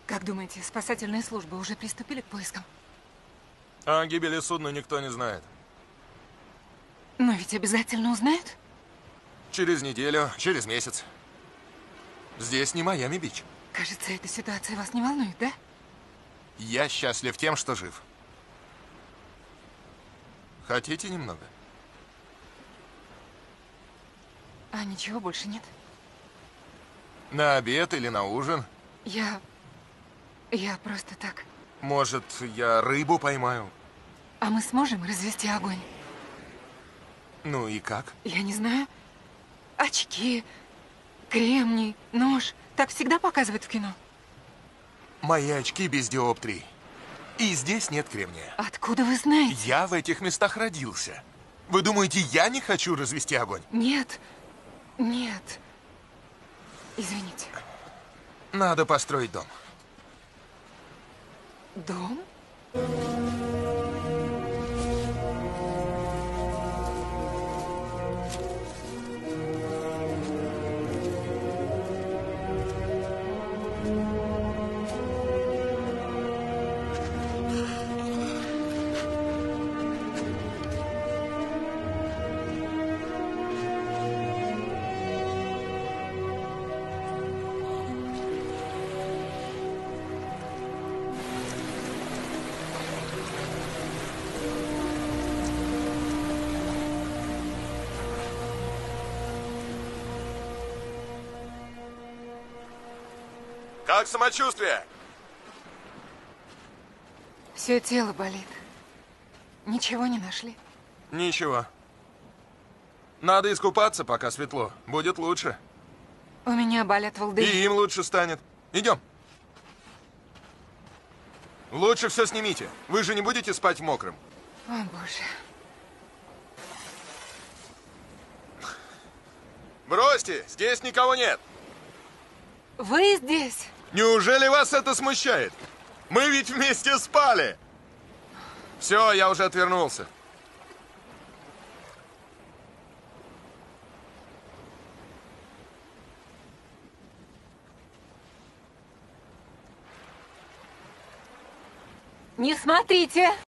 Как думаете, спасательные службы уже приступили к поискам? О гибели судна никто не знает. Но ведь обязательно узнают. Через неделю, через месяц. Здесь не Майами-Бич. Кажется, эта ситуация вас не волнует, да? Я счастлив тем, что жив. Хотите немного? А ничего больше нет? На обед или на ужин? Я просто так. Может, я рыбу поймаю? А мы сможем развести огонь? Ну и как? Я не знаю. Очки, кремний, нож. Так всегда показывают в кино. Мои очки без диоптрий. И здесь нет кремния. Откуда вы знаете? Я в этих местах родился. Вы думаете, я не хочу развести огонь? Нет. Нет. Извините. Надо построить дом. Дом? Как самочувствие? Все тело болит. Ничего не нашли. Ничего. Надо искупаться, пока светло. Будет лучше. У меня болят И волдыри. им лучше станет. Идем. Лучше все снимите. Вы же не будете спать мокрым. О, боже. Бросьте, здесь никого нет. Вы здесь? Неужели вас это смущает? Мы ведь вместе спали. Все, я уже отвернулся. Не смотрите!